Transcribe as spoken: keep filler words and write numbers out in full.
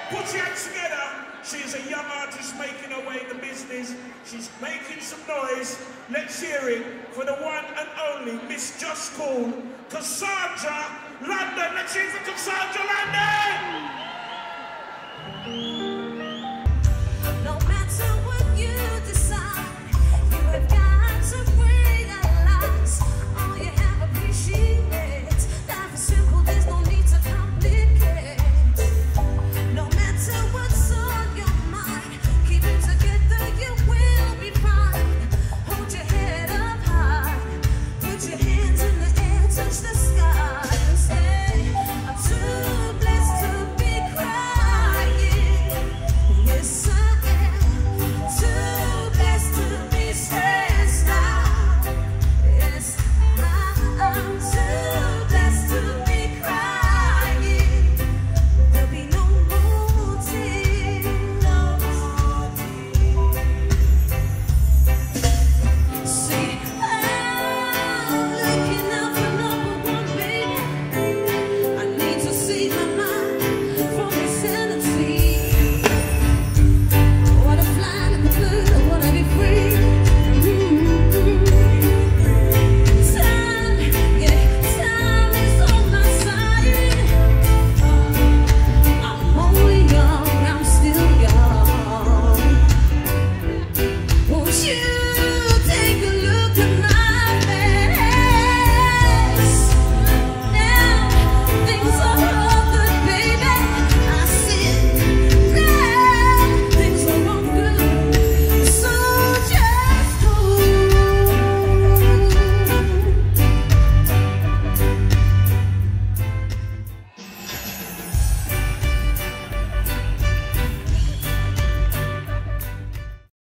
Put your hands together. She's a young artist making her way in the business. She's making some noise. Let's hear it for the one and only Miss Just Called Cassandra London. Let's hear it for Cassandra London.